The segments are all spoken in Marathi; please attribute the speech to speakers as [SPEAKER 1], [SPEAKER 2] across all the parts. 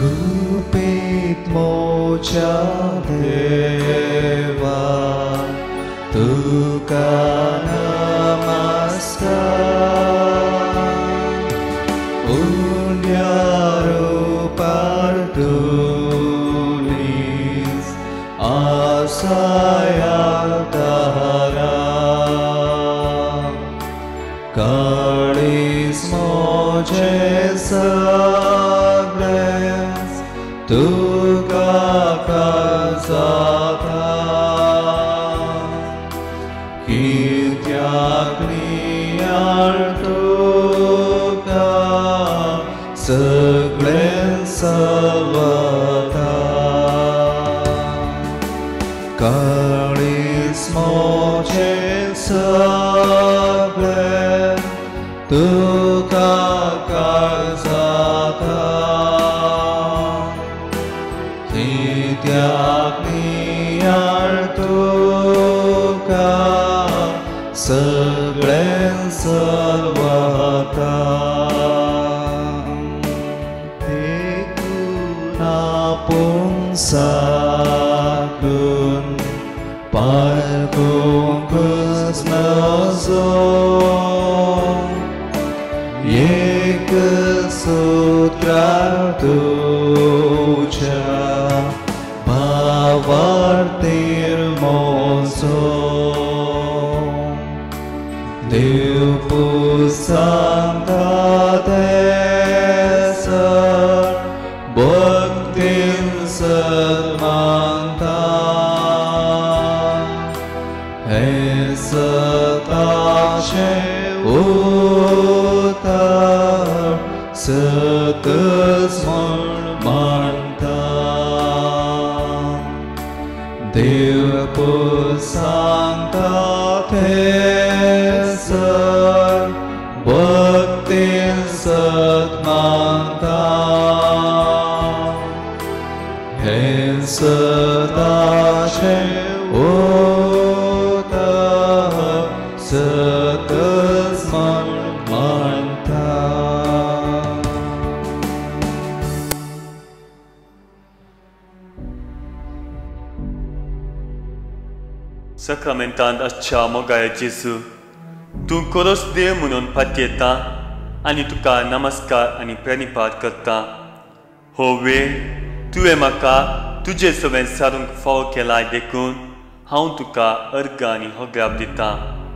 [SPEAKER 1] गुपित मोच्या देवा तुका नमस्कार पुण्यरूपार तुनीस आसाया तारा काळीस मोचे सगळेस तुका काजाता कित्याक नियाळ तुका सगळे सवता काळीस मोचे सगळे तुका काजाता कित्याक नियाळ तुका सगळे सवता देखून आपूण साकून पारखूंकच नजो एक सूत्रार तुझ्या भावार्थीर मोजो देव पुसांता देसर भक्तीन सन्मानता हे सताचे उतर सतच मानता देव पुसांता देसर भक्तीन सन्मानता हे सदाचे उतर सतच मानता
[SPEAKER 2] सक्रमेंतांत आजच्या मोगाळ्या जेजू तूं कोरोस देव म्हणून पातयेता आनी तुका नमस्कार आनी प्रणिपात करता हो वेळ तुवें म्हाका तुजें सगळें सारूंक फावो केलाय देखून हांव तुका अर्घ आनी होग्राब दिता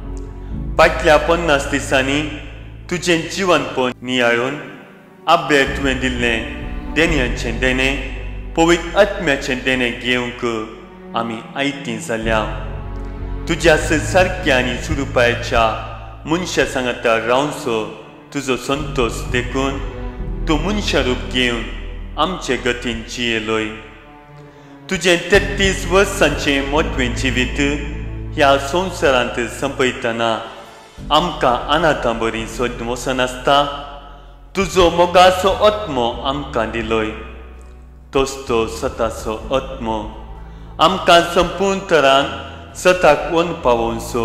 [SPEAKER 2] फाटल्या 50 दिसांनी तुजें जीवनपण नियाळून आब्बे तुवें दिल्लें देणयांचें देणें पवित्र आत्म्याचें देणें घेवंक आमी आयतीं जाल्या तुज्या सारक्या आनी सुरूपाच्या मनशा सांगाता रावचो तुजो संतोश देखून तूं मनशा रूप घेवन आमचे गतीन जियेलोय तुजें 33 वर्सांचें मोटवें जिवीत ह्या संवसारांत संपयतना आमकां अनाथां बरी सोद वचनासता तुजो मोगाचो आत्मो आमकां दिलोय तोच तो स्वताचो आत्मो आमकां संपूर्ण तरान सताक वन पावोवचो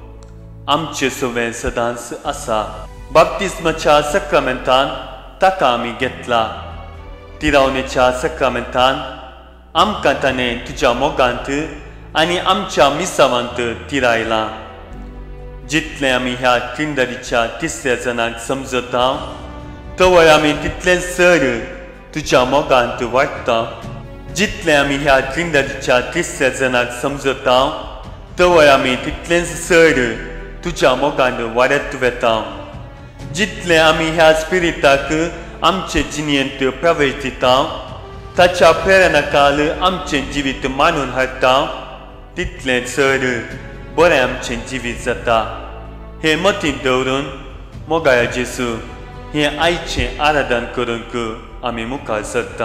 [SPEAKER 2] आमचे सगळें सदांच आसा बाप्तिस्माच्या सक्रमेंतान ताका आमी घेतला तिरावणेच्या सक्रमेंतान आमकां ताणें तुज्या मोगांत आनी आमच्या मिसावांत तिरायलां जितलें आमी ह्या किंडरीच्या तिसऱ्या जनाक समजता तवय आमी तितलें सर तुज्या मोगांत वाडटा जितलें आमी ह्या किंडरीच्या तिसऱ्या जनाक समजता तवय आमी तितलेंच सर तुज्या मोगांत वाडत वेता जितलें आमी ह्या स्पिरिताक आमचे जिणेंत प्रवेश दिता ताच्या प्रेरणाकाल आमचें जिवीत मानून हाडटा तितलें चड बरें आमचें जिवीत जाता हें मतींत दवरून मोगाळ्या जेजू हें आयचें आराधन करूंक आमी मुखार सरता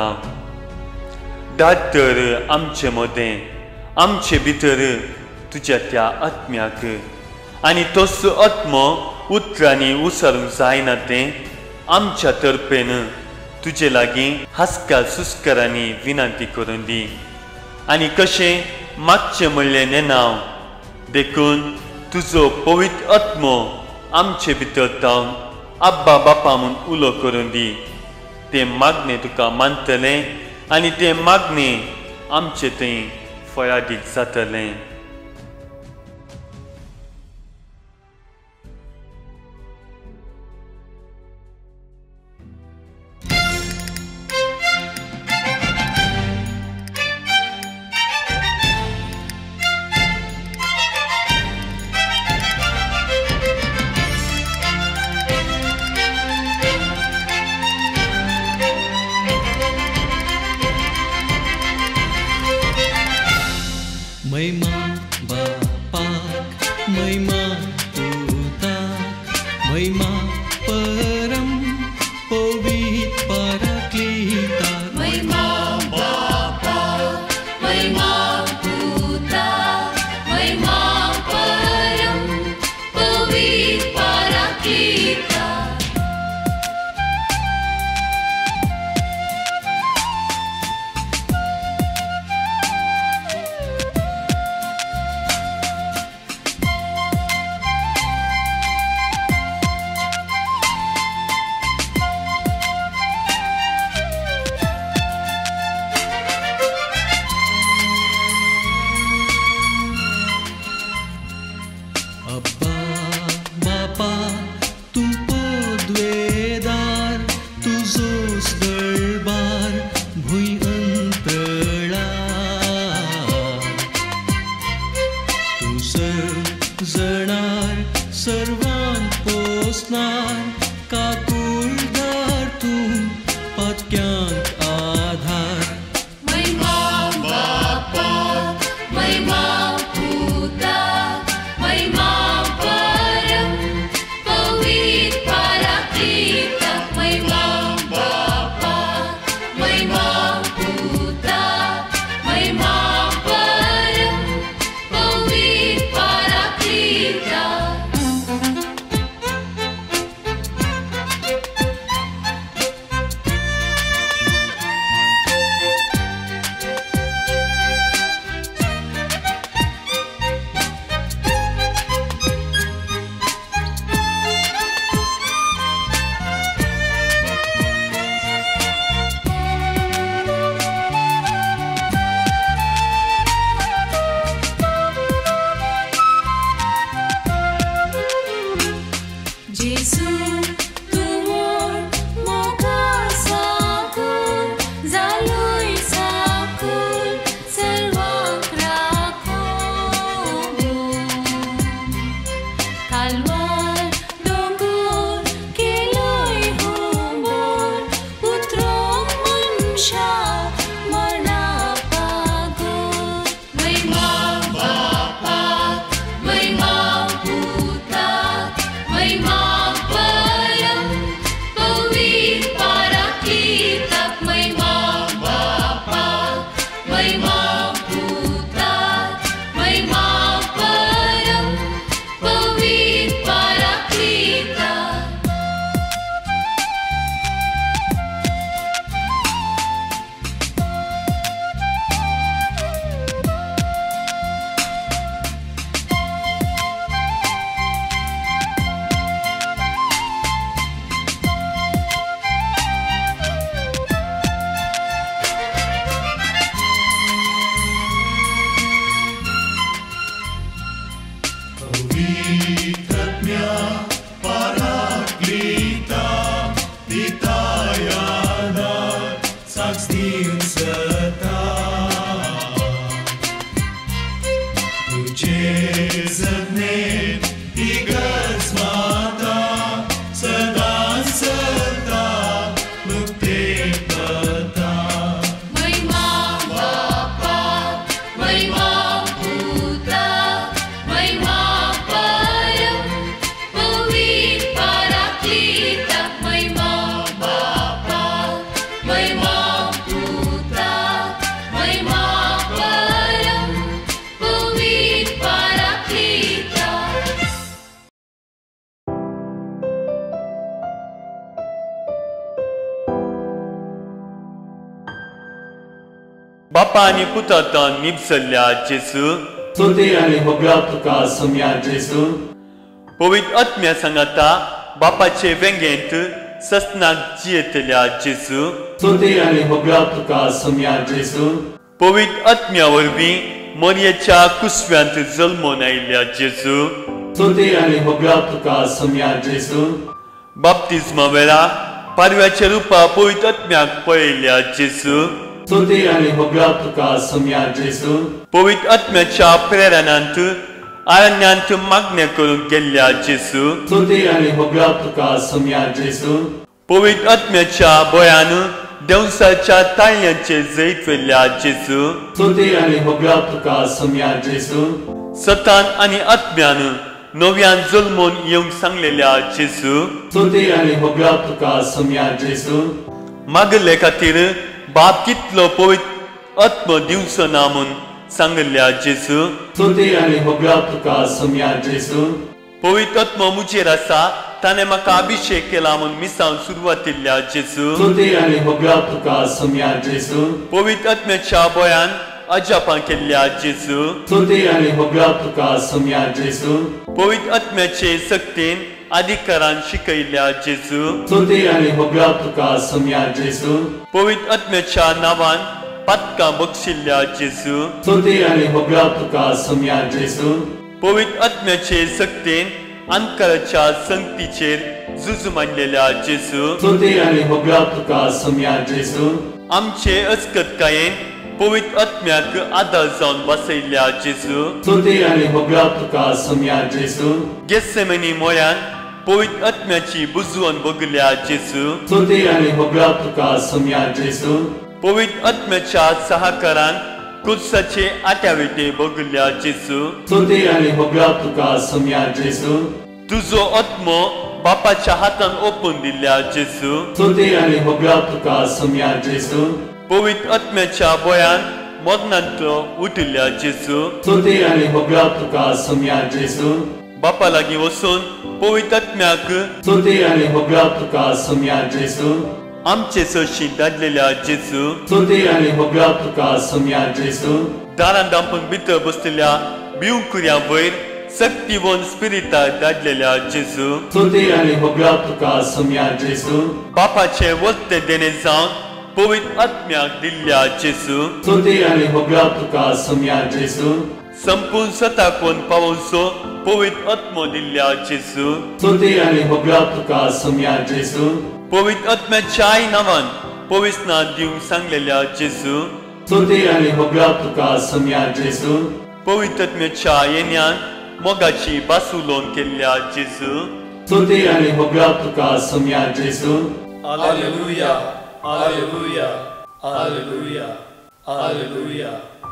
[SPEAKER 2] धाड तर आमचे मोदें आमचे भितर तुज्या त्या आत्म्याक आनी तोच आत्मो उतरांनी उसरूंक जायना तें आमच्या तर्फेन तुजे लागीं हास्का सुस्कारांनी विनंती करून दी आनी कशें मागचें म्हणलें नेनाव देखून तुजो पवित्र आत्मो आमचे भितर जावन आब्बा बापा म्हूण उलो करून दी ते मागणे तुका मानतलें आनी तें मागणे आमचे थंय फळादीक जातलें.
[SPEAKER 1] महिमा बापाक महिमा पुताक महिमा परम पवित्र पाराक्लिताक
[SPEAKER 3] महिमा बापाक महिमा पुताक महिमा परम पवित्र पाराक्लिताक.
[SPEAKER 1] अब्बा बापा तुम पोद्वेदार तुझोच दरबार भुंय अंतळार तूं सर्जणार सर्वांक पोसणार काकूळदार तूं पातक्यांक आधार.
[SPEAKER 3] महिमा बापाक महिमा पुताक महिमा परम पवित्र पाराक्लिताक. महिमा बापाक महिमा पुताक महिमा परम पवित्र पाराक्लिताक. जेसू तूं मोगाळ साकून जालोय साकून सर्वांक राखून. कालवार दोंगूर केलोय हुमोर उतरोंक मनशा मरणा पागोर. महिमा बापाक महिमा पुताक महिमा परम पवित्र पाराक्लिताक. महिमा बापाक महिमा पुताक महिमा परम पवित्र पाराक्लिताक.
[SPEAKER 4] पवित्रज्ञा पाराक्लिता पितायाना साक्षीं सता तुझे जगणे दिग्गज माता सदा सदा मुक्ते पता.
[SPEAKER 3] महिमा बापाक महिमा पुताक महिमा परम पवित्र पाराक्लिताक. महिमा बापाक महिमा पुताक महिमा परम पवित्र पाराक्लिताक.
[SPEAKER 2] बापा आनी पुतांतान निपसल्ल्या जेसू
[SPEAKER 5] स्तुती आनी होगळाक तुका सोम्या जेसू.
[SPEAKER 2] पवित्र आत्म्या सांगाता बापाचे वेंगेंत ससनाक जियेतल्या जेजू
[SPEAKER 5] स्तुती आनी होगळाक तुका सोम्या जेजू
[SPEAKER 2] पवित्र आत्म्या वरवीं मरियेच्या कुसव्यांत जल्मोन आयिल्ल्या जेजू
[SPEAKER 5] स्तुती आनी होगळाक तुका सोम्या जेजू
[SPEAKER 2] बाप्तिस्मा वेळार पारव्याच्या रुपा पवित्र आत्म्याक पळयल्ल्या जेजू
[SPEAKER 5] स्तुती आनी होगळाक तुका सोम्या जेजू
[SPEAKER 2] पवित्र आत्म्याच्या प्रेरणांत आरण्यांत मागण्या करून गेल्ल्या जेजू
[SPEAKER 5] स्तुती आनी होगळाक तुका सोम्या जेजू
[SPEAKER 2] पवित्र आत्म्याच्या बळ्यान देवसाच्या ताळयांचे जैत वेल्ल्या जेजू
[SPEAKER 5] स्तुती आनी होगळाक तुका सोम्या जेजू
[SPEAKER 2] सतान आनी आत्म्यान नव्यान जल्मोन येवंक सांगलेल्या जेजू
[SPEAKER 5] स्तुती आनी होगळाक तुका सोम्या जेजू
[SPEAKER 2] मागले खातीर बाप कितलो पवित्र आत्म दिवचो ना म्हूण सांगल्या जेजू
[SPEAKER 5] स्तुती आनी होगळाक तुका सोम्या जेजू
[SPEAKER 2] पवित्र आत्म मुजेर आसा ताणें म्हाका अभिषेक केला म्हूण मिसांव सुरवातिल्ल्या जेजू
[SPEAKER 5] स्तुती आनी होगळाक तुका सोम्या जेजू
[SPEAKER 2] पवित्र आत्म्याच्या बळ्यान अजापां केल्ल्या जेजू
[SPEAKER 5] स्तुती आनी होगळाक तुका सोम्या जेजू
[SPEAKER 2] पवित्र आत्म्याचे सक्तीन अधिकारान शिकयल्या जेजू
[SPEAKER 5] स्तुती आनी होगळाक तुका सोम्या जेजू
[SPEAKER 2] पवित्र आत्म्याच्या नांवान पदकां बक्षिल्ल्या जेजू
[SPEAKER 5] स्तुती आनी होगळाक तुका सोम्या जेजू
[SPEAKER 2] पवित्र आत्म्याचे सक्तीन अंकाराच्या संगतीचेर झुज मांडलेल्या जेजू
[SPEAKER 5] स्तुती आनी होगळाक तुका सोम्या जेजू
[SPEAKER 2] आमचे अचकतकायेन पवित्र आत्म्याक आदार जावन बसयल्ल्या जेजू
[SPEAKER 5] स्तुती आनी होगळाक तुका सोम्या जेजू
[SPEAKER 2] गेत्सेमनी मोळ्यान पवित्र आत्म्याची बुजवण बगल्या जेजू
[SPEAKER 5] स्तुती आनी होगळाक तुका सोम्या जेजू
[SPEAKER 2] पवित्र आत्म्याच्या सहकारान कुर्साचे आट्यावेटे बगल्या जेजू
[SPEAKER 5] स्तुती आनी होगळाक तुका सोम्या जेजू
[SPEAKER 2] तुजो आत्मो बापाच्या हातान ओपून दिल्ल्या जेजू
[SPEAKER 5] स्तुती आनी होगळाक तुका सोम्या जेजू
[SPEAKER 2] पवित्र आत्म्याच्या बळ्यान मरणांतलो उठिल्ल्या जेजू
[SPEAKER 5] स्तुती आनी होगळाक तुका सोम्या जेजू
[SPEAKER 2] बापा लागीं वचून पवित्र आत्म्याक
[SPEAKER 5] स्तुती आनी होगळाक तुका सोम्या जेजू
[SPEAKER 2] आमचे सशी दादलेल्या जेजू
[SPEAKER 5] स्तुती आनी होगळाक तुका सोम्या जेजू
[SPEAKER 2] दारां दांपून भितर बसलेल्या भिवकुऱ्यां वयर सक्तीवन स्पिरिताक दादलेल्या जेजू
[SPEAKER 5] स्तुती आनी होगळाक तुका सोम्या जेजू
[SPEAKER 2] बापाचे वस्ते देणे जावन पवित्र आत्म्याक दिल्ल्या जेजू
[SPEAKER 5] स्तुती आनी होगळाक तुका सोम्या जेजू
[SPEAKER 2] संपूर्ण सताकोन पावोचो पवित्र आत्मो दिल्ल्या जेजू
[SPEAKER 5] स्तुती आनी होगळाक तुका सोम्या जेजू
[SPEAKER 2] पवित्र आत्म्याच्या नांवान पवित्रनाथ दिवंक सांगलेल्या जेजू
[SPEAKER 5] स्तुती आनी होगळाक तुका सोम्या जेजू
[SPEAKER 2] पवित्र आत्म्याच्या येण्यान मोगाची बासुलोन केल्ल्या जेजू
[SPEAKER 5] स्तुती आनी होगळाक तुका सोम्या जेजू
[SPEAKER 6] Hallelujah, hallelujah, hallelujah, hallelujah.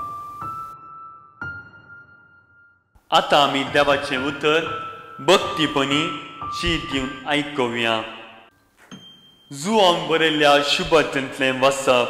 [SPEAKER 2] आतां आमी देवाचें उतर भक्तीपणी शीत दिवन आयकुया. जुआंक बरयल्ल्या शुभवार्तेंतलें वाचप.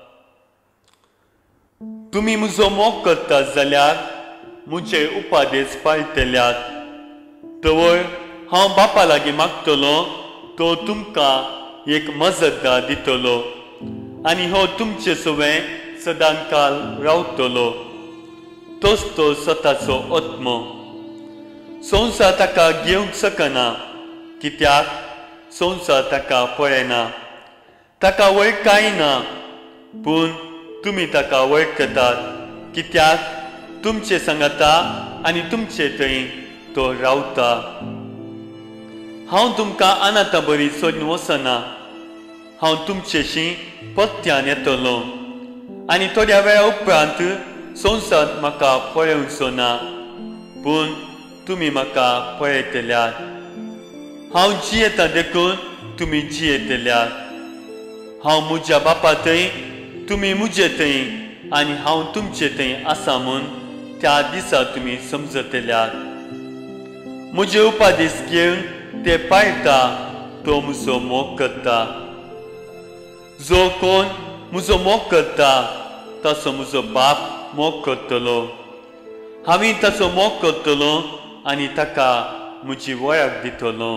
[SPEAKER 2] तुमी म्हजो मोग करतात जाल्यार म्हजे उपादेश पाळटल्यात. तवळ हांव बापा लागीं मागतलों तो तुमकां एक मजतदार दितलो आनी हो तुमचे सोबें सदां काल रावतलो. तोच तो स्वताचो आत्मो. संवसार ताका घेवंक शकना कित्याक संवसार ताका पळयना, ताका वळखाय ना, पूण तुमी ताका वळखतात कित्याक तुमचे सांगाता आनी तुमचे थंय तो रावता. हांव तुमकां अनाथ बरी सोदून वचना. हांव तुमचेशी पत्त्यान येतलों आनी थोड्या वेळा उपरांत संवसार म्हाका पळोवचो ना, पूण तुमी म्हाका पळयतल्यात. हांव जियेता देखून तुमी जियेतल्यात. हांव म्हज्या बापा थंय, तुमी म्हजे थंय आनी हांव तुमचे थंय आसा म्हूण त्या दिसा तुमी समजतल्यात. म्हजे उपादेश घेवन ते पाळटा तो म्हजो मोग करता. जो कोण म्हजो मोग करता ताचो म्हजो बाप मोग करतलो. हांवें ताचो मोग करतलो आनी ताका म्हजी वळख दितलो.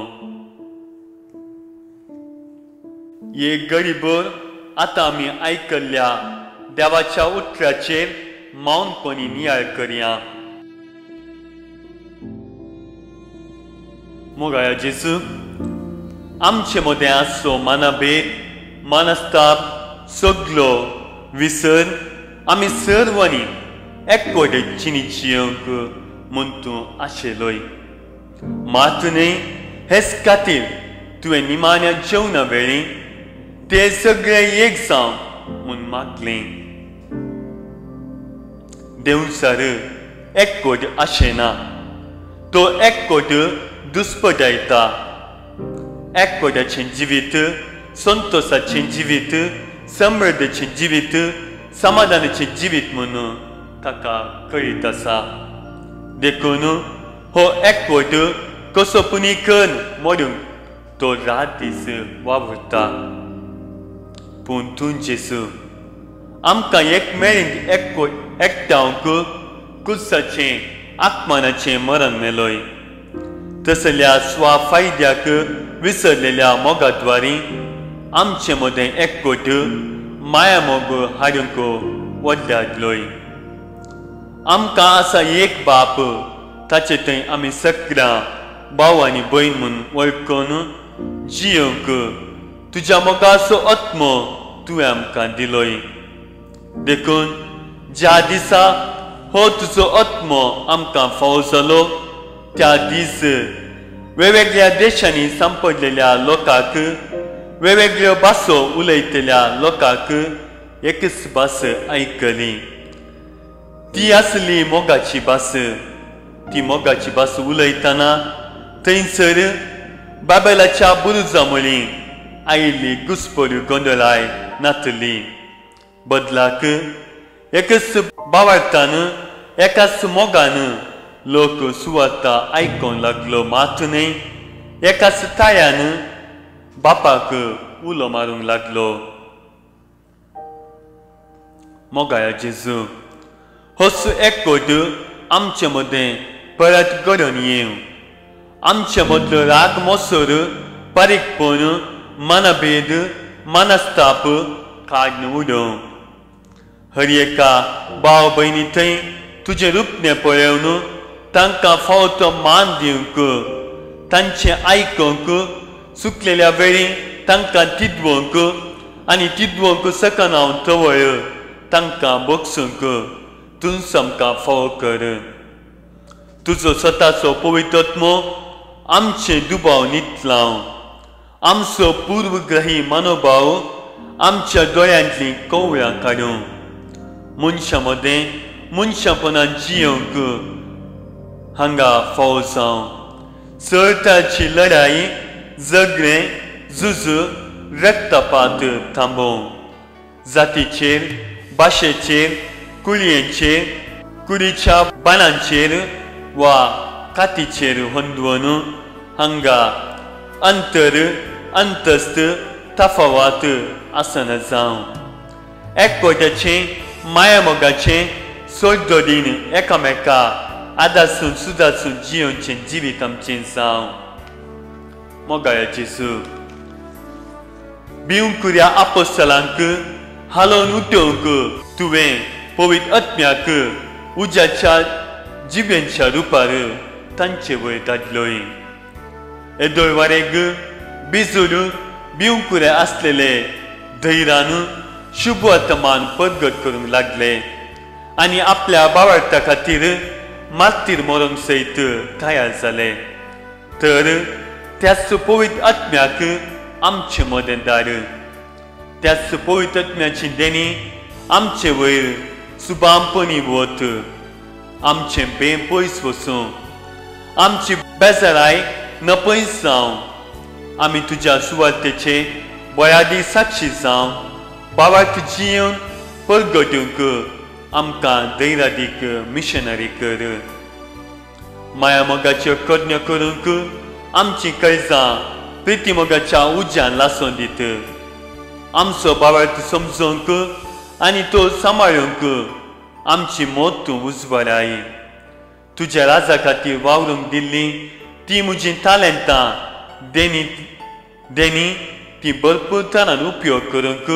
[SPEAKER 2] एक घडीभर आतां आमी आयकल्ल्या देवाच्या उतराचेर मौनपणी नियाळ करया. मोगाया जेजू, आमचे मदें आसचो मानाभेद मनस्ताप सगलो विसर आमी सर्वांनी एकवटे चिनी जियोंक म्हूण तूं आशेलोय मात न्हय हेच खातीर तुवें निमाण्या जेवणा वेळी ते सगळे एक जावं म्हूण मागलें देवचार एकवट आशेना तो एकवट दुस्पटायता एकवटाचें जिवीत संतोषाचें जिवीत समृद्धीचें जिवीत समाधानाचें जिवीत म्हणून ताका कळीत आसा देखून हो एकवट कसो पुनीकन मोडूंक तो रात दीस वावुरता पूण तूं जेसू आमकां एकमेळींक एकठांवक कुसाचें आत्मानाचें मरण मेलोय तसल्या स्वाफायद्याक विसरलेल्या मोगाद्वारी आमचे मदें एकवट माया मोग हाडूंक वडलाडलोय आमकां आसा एक बाप ताचे थंय आमी सगळां भाव आनी भयण म्हूण वळखून जियोंक तुज्या मोगाचो आत्मो तुवें आमकां दिलोय देखून ज्या दिसा हो तुजो आत्मो आमकां फावो जालो त्या दीस वेगवेगळ्या देशांनी सांपडलेल्या लोकांक वेगवेगळ्यो भासो उलयतल्या लोकांक एकच भास आयकली ती आसली मोगाची भास ती मोगाची भास उलयतना थंयसर बाबेलाच्या बुरुजा मळी आयिल्ली घुसपळ्यो गोंदळाय नातली बदलाक एकच भावार्थान एकाच मोगान लोक सुवार्ता आयकोंक लागलो मात न्हय एकाच ताळ्यान बापाक उलो मारूंक लागलो मोगाया जेजू होच एकवट आमचे मदें परत घडोवन येवं आमचे मदलो राग मोसोर बारीकपण मनभेद मनस्ताप काडून उडोवं हर एका भाव भयणी थंय तुजें रुपणें पळोवन तांकां फावो तो मान दिवंक तांचें आयकूंक सुकलेल्या वेळी तांकां तिडवंक आनी तिडवंक सकना तवळ तांकां बोगसूंक तूं आमकां फावो कर तुजो स्वताचो पवित्र आत्मो आमचे दुबाव नितलाव आमचो पूर्वग्रही मनोभाव आमच्या दोळ्यांतलीं कवळां काडूं मनशां मदें मनशापणान जियोंक हांगा फावो जावं सर्ताची लढाई झगडें झुज रक्तपात थांबोवं जातीचेर भाशेचेर कुळयेचेर कुडीच्या बाणांचेर वा कातीचेर होंदवन हांगा अंतर अंतस्त तफावत आसना जावं एकवटाचें माया मोगाचें सोडदोडीन एकामेका आदासून सुदासून जियोचें जिवीत आमचें जावं मोगाया जेजू भिवंकुऱ्या आपोस्तलांक हालोवन उठोवंक तुवें पवित्र आत्म्याक उज्याच्या जिवेंच्या रुपार तांचे वयर धाडलोय येदोळ वारेक बिजूड भिवंकुरे आसलेले धैर्यान शुभ वर्तमान परगट करूंक लागले आनी आपल्या भावार्था खातीर मातीर मरोंक सयत तयार जाले तर त्याच पवित्र आत्म्याक आमचे मदें धाड त्याच पवित्र आत्म्याची देणी आमचे वयर सुबामपणी वत आमचें बें पयस वचूं आमची बेजाराय नपयस जावं आमी तुज्या सुवातेचे बळादी साक्षी जावं भावार्थ जियोन परगटूंक आमकां धैर्यादीक मिशनरी कर माया मोगाच्यो कज्ञ करूंक आमची काळजां प्रिती मोगाच्या उज्यान लासून दीत आमचो भावार्थ समजोवंक आनी तो सांबाळूंक आमची मोत तूं उजवाडाय तुज्या राजा खातीर वावरूंक दिल्ली ती म्हजी तालेंतां देणी ती भरपूर तरान उपयोग करूंक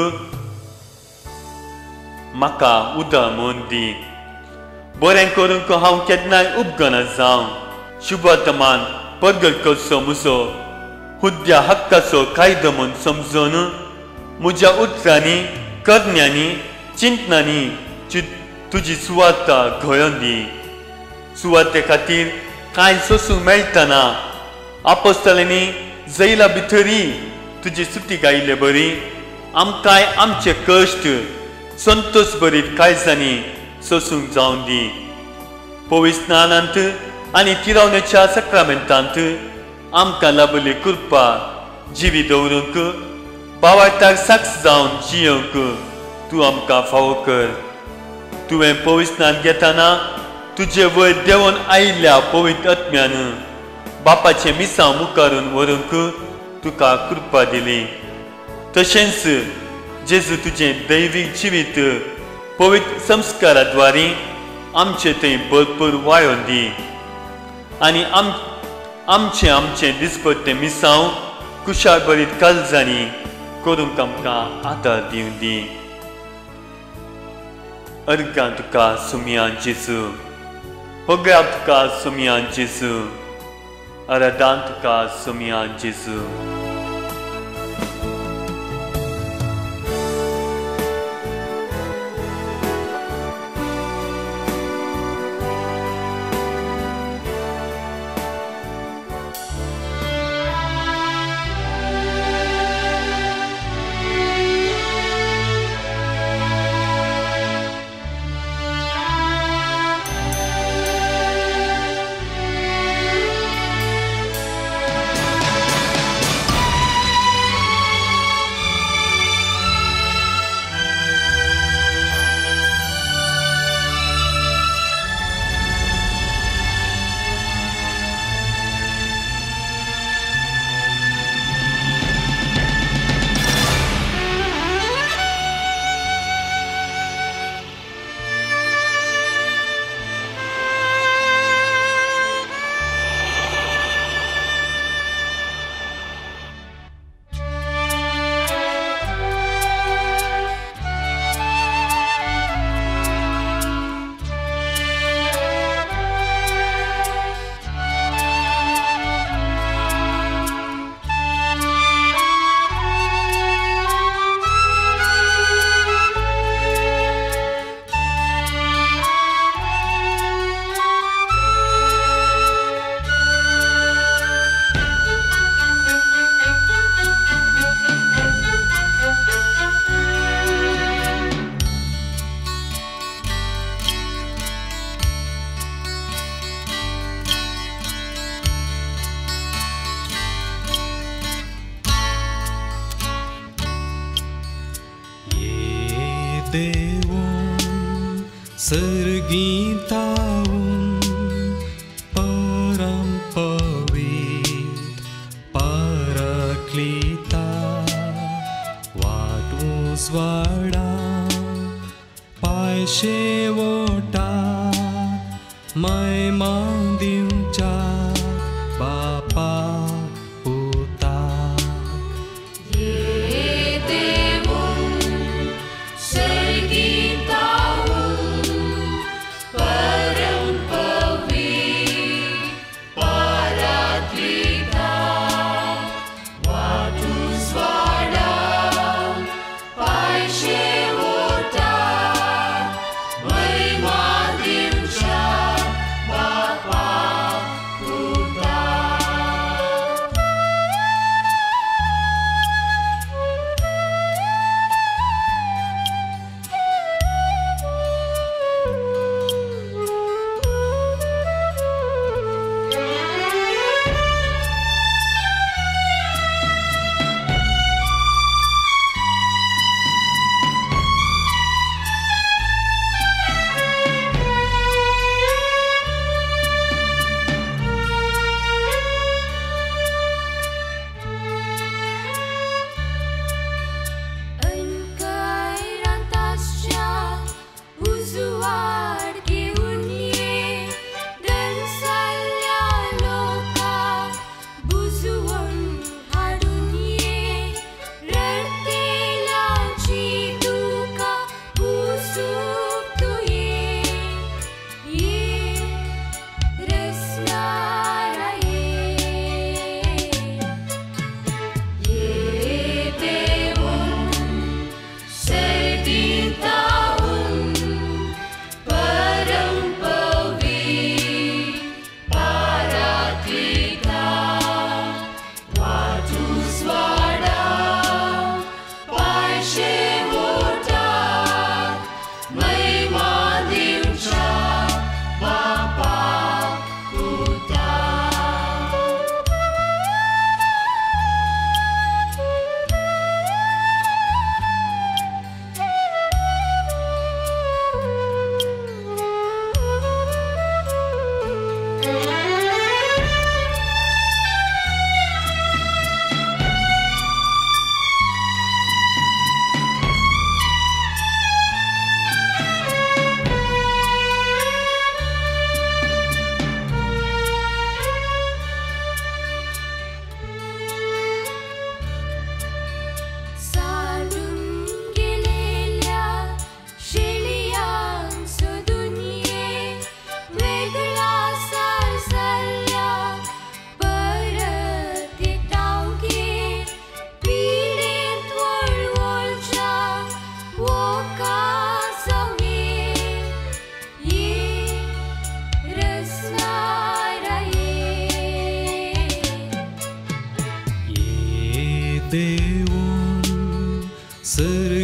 [SPEAKER 2] म्हाका उदामोन दी बरें करूंक हांव केन्नाय उपगना जावं शुभ वर्तमान परगट करचो म्हजो हुद्द्या हक्काचो कायदो म्हूण समजून म्हज्या उतरांनी करण्यांनी चिंतनांनी तुजी सुवाता घोळोवन दी. सुवाते खातीर कांय सोसूंक मेळटना आपोस्तलांनी जैला भितरी तुजी सुटी गायले बरी आमकांय आमचे कश्ट संतोश भरीत काळजांनी सोसूंक जावन दी. पवित्र स्नानांत आनी तिरावणेच्या सक्रामेंतांत आमकां लाभली कृपा जिवी दवरूंक बावार्थाक साक्ष जावन जियोंक तूं आमकां फावो कर. तुवें पवित्र स्नान घेतना तुजे वयर देंवन आयिल्ल्या पवित्र आत्म्यान बापाचें मिसांव मुखारून व्हरूंक तुका कृपा दिली. तशेंच जेजू तुजें दैवीक जिवीत पवित्र संस्काराद्वारे आमचे थंय भरपूर वाळोवन दी आनी आमचें दिसपट्टें मिसांव कुशाळ भरीत काळजांनी करूंक आमकां आदार दिवं दी. अर्गां तुका सुमयान जेजू, होग्यां तुका सुमयान जेजू, आराधन तुका सुमयान जेजू.
[SPEAKER 1] देवून सर्गीतावून परम पवित्र परक्लिता वाटू स्वाडा पायशे वोटा मैमा दिवच्या बापा
[SPEAKER 3] Bye.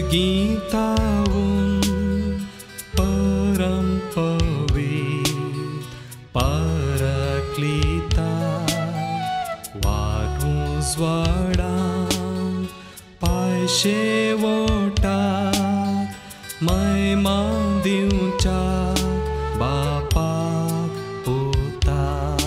[SPEAKER 1] गीतावून परम पवित्र परक्लिता वाढूस वाडा पाय शेवटाक महिमा दिवच्या बापाक पुताक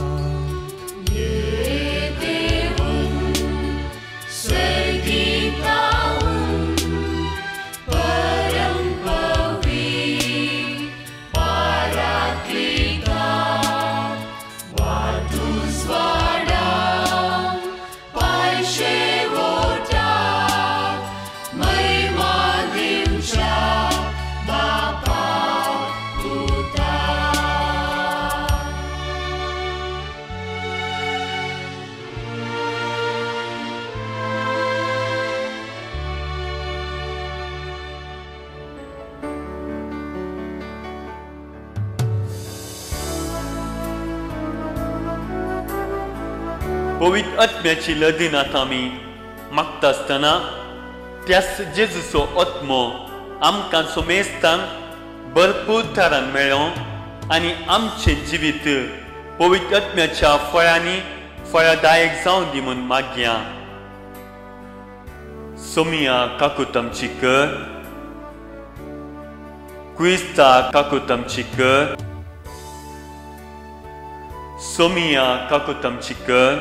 [SPEAKER 2] पवित्र आत्म्याची लदिनात आमी मागता आसतना त्याच जेजूचो आत्मो आमकां सोमेस्तांक भरपूर तरान मेळ्ळो आनी आमचें जिवीत पवित्र आत्म्याच्या फळांनी फळदायक जावं दी म्हूण मागया. सोमिया काकूत आमची कर, क्रिस्ता काकूत आमची कर, सोमिया काकूत आमची कर,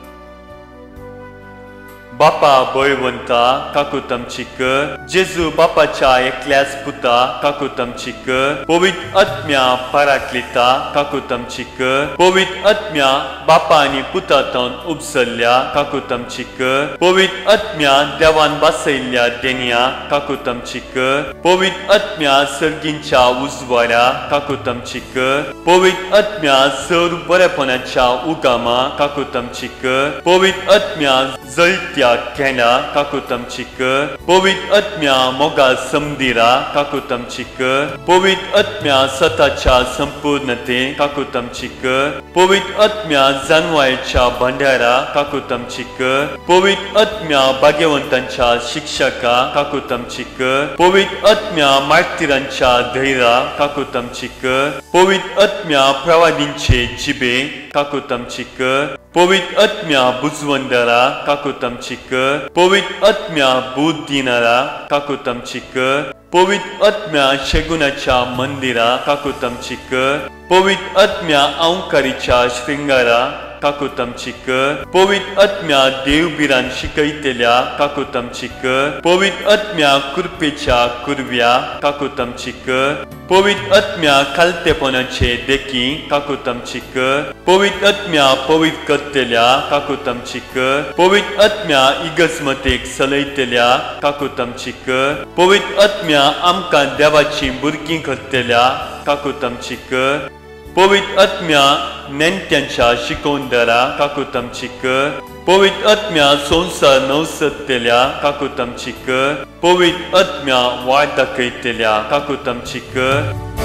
[SPEAKER 2] बापा बळवंता काकूत आमची कर, जेजू बापाच्या एकल्याच पुता काकूत आमची कर, पवित्र आत्म्या पराक्लिता काकूत आमची कर, पवित्र आत्म्या बापा आनी पुतांतून उपसरल्या काकूत आमची कर, पवित्र आत्म्या देवान बसयल्ल्या देणया काकूत आमची कर, पवित्र आत्म्या सर्गींच्या उजवाड्या काकूत आमची कर, पवित्र आत्म्या सर बरेपणाच्या उगामा काकूत आमची कर, पवित्र आत्म्या जळत्या केला काकूत आमची कर, पवित्र आत्म्या मोगा समदिरा काकूत आमची कर, पवित्र आत्म्या सताच्या संपूर्णते काकूत आमची कर, पवित्र आत्म्या जानवायच्या भंडारा काकूत आमची कर, पवित्र आत्म्या भाग्यवंतांच्या शिक्षका काकूत आमची कर, पवित्र आत्म्या मार्तिरांच्या धैर्या काकूत आमची कर, पवित्र आत्म्या प्रवादींचे जिबे काकूत आमची कर, पवित्र आत्म्या बुजवंदरा काकूत आमची कर, पवित्र आत्म्या बुध दिनारा काकूत आमची कर, पवित्र आत्म्या शेगुनाच्या मंदिरा काकूत आमची कर, पवित्र आत्म्या औंकारीच्या श्रृंगारा काकूत आमची कर, पवित्र आत्म्या देवबिरान शिकयतेल्या काकूत आमची कर, पवित्र आत्म्या कुरपेच्या कुरव्या काकूत आमची कर, पवित्र आत्म्या खालतेपणाचे देखी काकूत आमची कर, पवित्र आत्म्या पवित्र करतेल्या काकूत आमची कर, पवित्र आत्म्या इगजमतेक चलयतेल्या काकूत आमची कर, पवित्र आत्म्या आमकां देवाची भुरगीं करतेल्या काकूत आमची कर, पवित्र आत्म्या नेणट्यांच्या शिकोवणदारा काकूत आमची कर, पवित्र आत्म्या संसार नवसतलेल्या काकूत आमची कर, पवित्र आत्म्या वाट दाखयतेल्या काकूत आमची कर.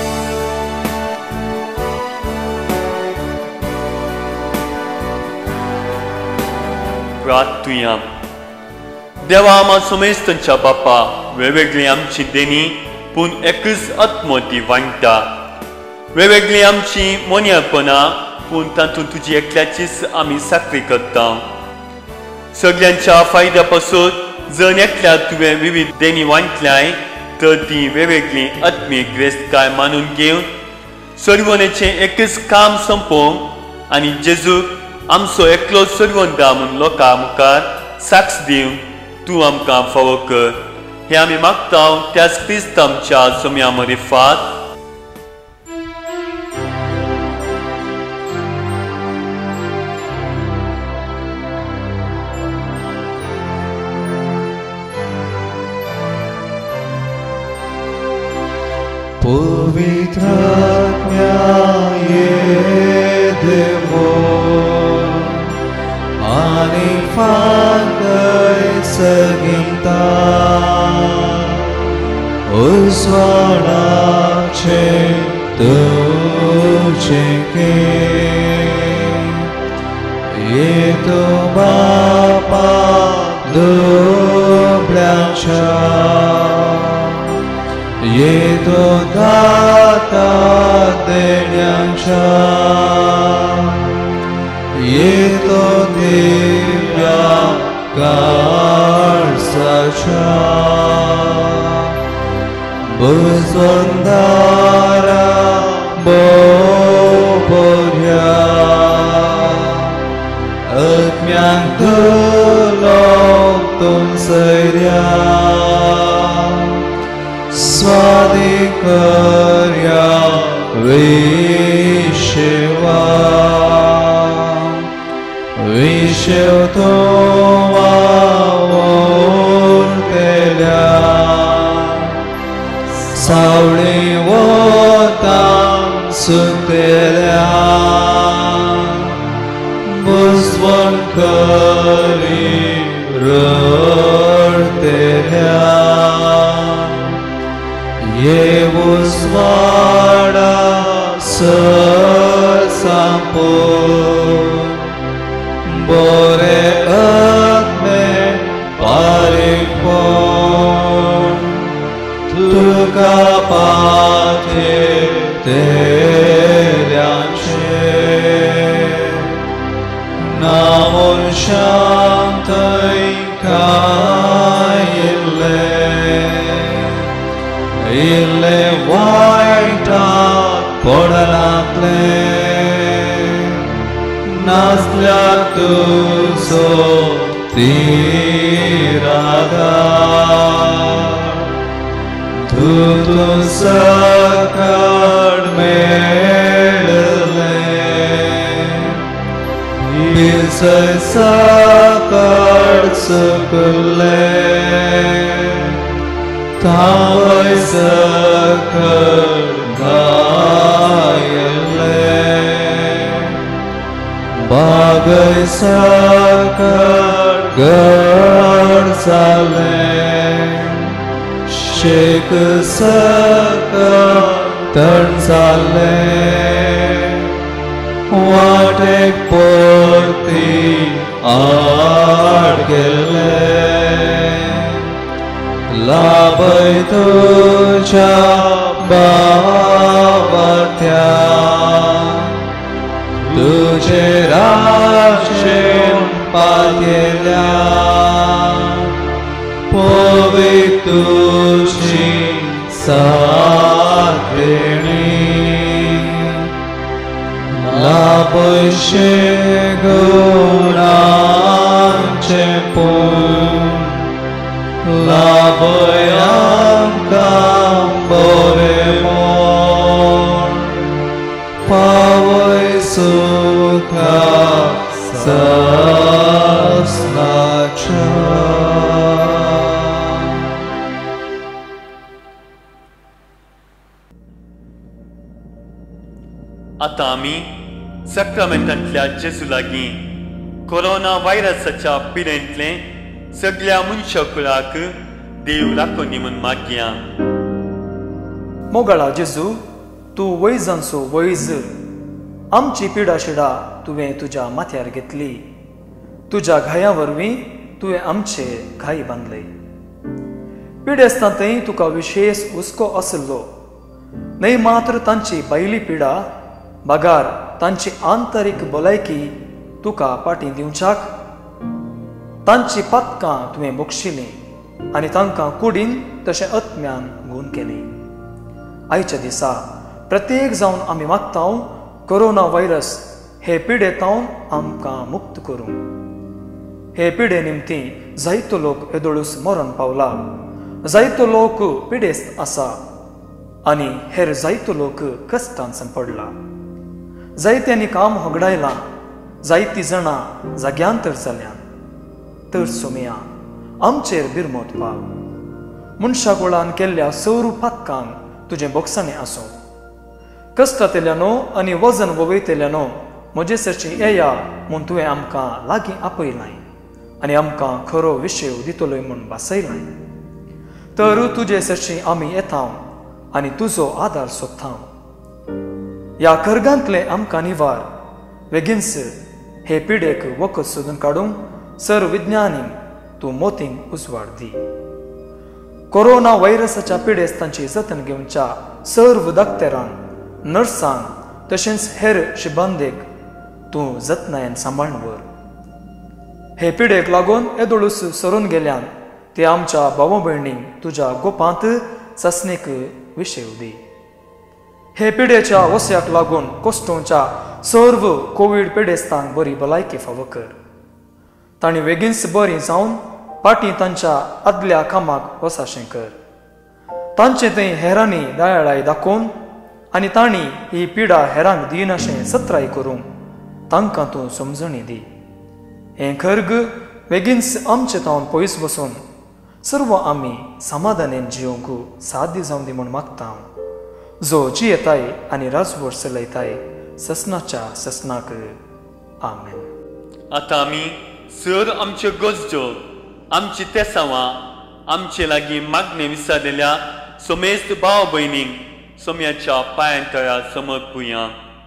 [SPEAKER 2] प्रार्थुया. देवा आमा सोमेस्तांच्या बापा वेगवेगळी आमची देणी पूण एकच आत्मो ती वांटता. वेगवेगळी आमची मोन्यापणां पूण तातूंत तुजी एकल्याचीच आमी साखरी करता. सगळ्यांच्या फायद्या पासून जर एकल्या तुवें विविध देणी वांटल्याय तर ती वेगवेगळी आत्मीक ग्रेस्तकाय मानून घेवन सर्वनेचें एकच काम संपोवंक आनी जेजूक आमचो एकलो सर्वंता म्हूण लोकां मुखार साक्ष दिवंक तूं आमकां फावो कर. हें आमी मागता त्याच क्रिस्त आमच्या सोम्या मरिफात.
[SPEAKER 4] पवित्र आत्म्या येदेवो आनी फांकय सगीता उजवाडाचे तुझे के येतो बापा दुबळ्याच्या येतो दाता देण्याच्या, येतो दिव्या काळसाच्या, बुजवणारा बोबोऱ्या, अज्ञान लोकतून सैर्या, स्वाधिकर्या विशेवा, विशेवतो वावरतेल्या, सावळी वतां सुटेल्या, बुजवण करी रडतेल्या, येवूस वाडा संपून, बरे आत्मे पारिपोन, तुका पाते तेऱ्यांचे, नामोन शांतय कायले, इल्ले वाईटात पडलातले, नासल्या तुझो तिरादार, तू सकळ मेळले, बिलसय सकळ सुकले, तावय सकळ गायले, बागय सकळ गड जाले, शेक सकळ तण जाले, वाटेक परती आड गेले, लाभय तुझ्या बाबात्या, तुझे राशेन पातेल्या, पवित्र तुझी साथ देणी, लाभशे गुणांचे पून, लाभय आमकां बरे मोल, पावय सुखा सासनाच्या.
[SPEAKER 2] आतां आमी सक्रामेंटांतल्या जेजू लागीं कोरोना व्हायरसाच्या पिडेंतले सगळ्या मनशाकुळाक देव राखोनी म्हूण मागया.
[SPEAKER 6] मोगळा जेजू, तूं वैजांचो वैज, आमची पिडा शिडा तुवें तुज्या माथ्यार घेतली. तुज्या घाया वरवीं तुवें आमचे घाई बांदले. पिडेस्तांतय तुका विशेष हुस्को आसलो, न्हय मात्र तांची भायली पिडा, बगार तांची आंतरीक भलायकी तुका पाटी दिवच्याक. तांची पथकां तुवें बक्षिलीं आनी तांकां कुडीन तशें आत्म्यान घून केली. आयच्या दिसा प्रत्येक जावन आमी मागता कोरोना व्हायरस हे पिडेतावन आमकां मुक्त करूं. हे पिडे निमती जायतो लोक येदोळूस मरण पावला, जायतो लोक पिडेस्त आसा आनी हेर जायतो लोक कश्टांत सांपडला. जायत्यांनी काम होगडायलां, जायतीं जाणां जाग्यांतर जाल्यां. तर सोमया आमचेर बिरमोत पाव. मनशाकुळान केल्ल्या सौरू पथकांक तुजें बोगसाणें आसूं. कश्टांतल्यानो आनी वजन ववयतल्यानो म्हजे सरची येया म्हूण तुवें आमकां लागीं आपयलां आनी आमकां खरो विशय दितलोय म्हूण भासयलां. तर तुजे सरची आमी येता आनी तुजो आदार सोदता. ह्या कर्गांतले आमकां निवार बेगीनस. हे पिडेक वखद सोदून काडूंक सर विज्ञानीक तूं मोतींक उजवाड दी. कोरोना व्हायरसाच्या पिडेस तांची जतन घेवच्या सर्व दोतोरांक नर्सांक तशेंच हेर शिबंदेक तूं जतनायेन सांबाळून व्हर. हे पिडेक लागून येदोळूस सरून गेल्यान ते आमच्या भाव भयणींक तुज्या गोपांत ससणेक विशेव दी. हे पिडेच्या वस्याक लागून कोस्टोवच्या सर्व कोविड पिडेस्तांक बरी भलायकी फावो कर. तांणी बेगीनच बरी जावन पाटी तांच्या आदल्या कामाक वसाशें कर. तांचे थंय हेरांनी दयाळाय दाखोवन आनी तांणी ही पिडा हेरांक दिनाशें सत्राय करूंक तांकां तूं समजणी दी. हें खर्ग बेगीनच आमचे तावन पयस बसून सर्व आमी समाधानेन जियोंक साध्य जावन दी म्हूण मागता हांव, जो जियेताय आनी राजवट चलयताय ससनाच्या ससनाक. आमेन.
[SPEAKER 2] आतां आमी सर आमच्यो गरजो, आमची तेसावां, आमचे लागीं मागणे विसारलेल्या समेस्त भाव भयणींक सोम्याच्या पांयांतळा समर्पुया.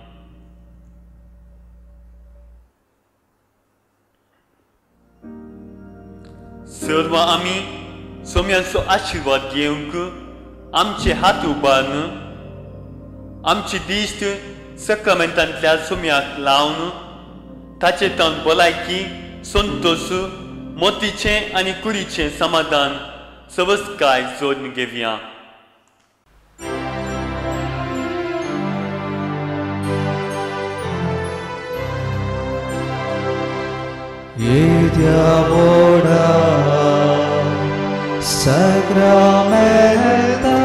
[SPEAKER 2] सर्व आमी सोम्याचो आशिर्वाद घेवंक आमचे हात उबारून आमची दिश्ट सक्रामेंतांतल्या सोम्याक लावन ताचे तावन भलायकी, संतोष, मोतीचें आनी कुडीचें समाधान सवस्काय जोडून घेवया.
[SPEAKER 4] Idiavoda Sacramenta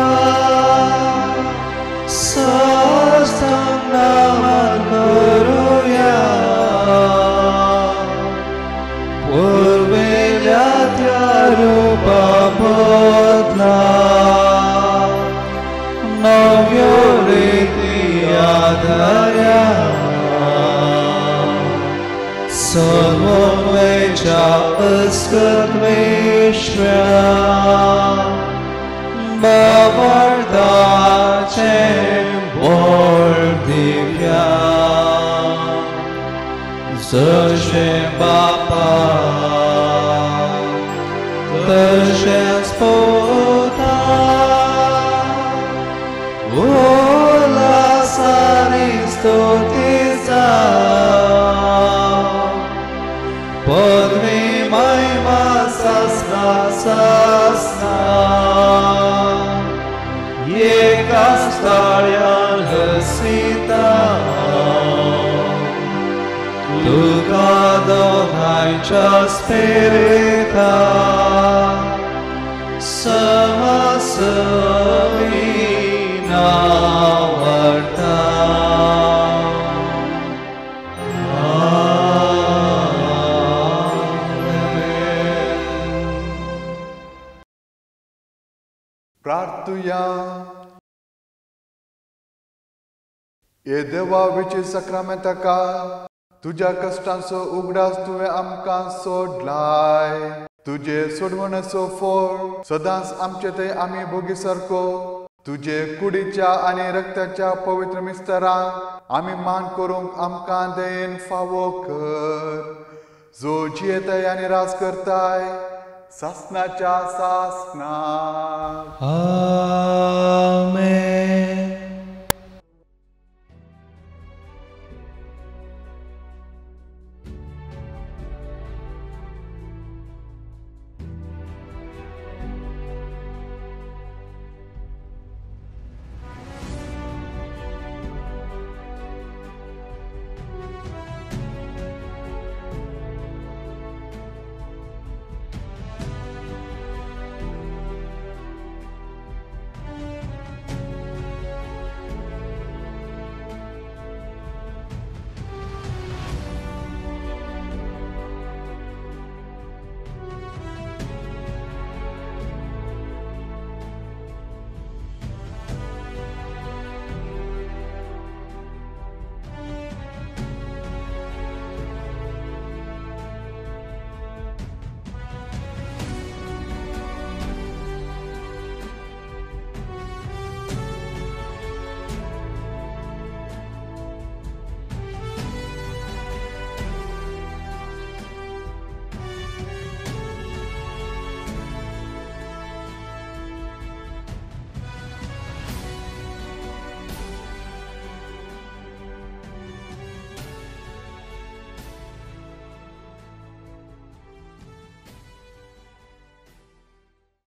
[SPEAKER 4] Sastana Guruya Purvelatya Rupa Bodla Navyo Riti Adarya Samvecha Askatmeshra Bavarda Chembor Divya Zashem Bapa Zashem Spota Ola Saristotiza Podmi Maima Sasna Sasna Yekastaryan Hasita Tuka Donajcha Spirita Samasavina Varta.
[SPEAKER 7] प्रार्थुया. ये देवा विचे सक्रामेंताका तुझ्या कष्टांचो उगडास तुवें आमकां सोडलाय. तुजे सोडवणेचो फळ सदांच आमचे थंय आमी भोगी सारको तुजे कुडीच्या आनी रक्ताच्या पवित्र मिस्तारांक आमी मान करूंक आमकां दयेन फावो कर, जो जियेताय आनी राज करताय सासनाच्या सासनाक.